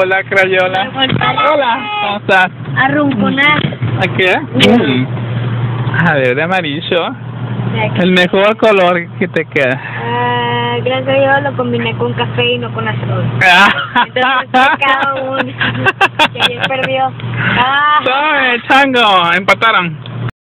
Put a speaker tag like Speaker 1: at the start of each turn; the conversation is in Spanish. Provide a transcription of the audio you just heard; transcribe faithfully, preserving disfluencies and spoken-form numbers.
Speaker 1: Hola, Crayola. Hola, ¿cómo estás?
Speaker 2: Arrunconar.
Speaker 1: ¿A qué? Mm. A ver, de amarillo. El mejor color que te queda.
Speaker 2: Ah, gracias a Dios lo combiné con café y no con azul. Entonces cada uno. Que ayer perdió. Ah.
Speaker 1: Soy Chango, empataron.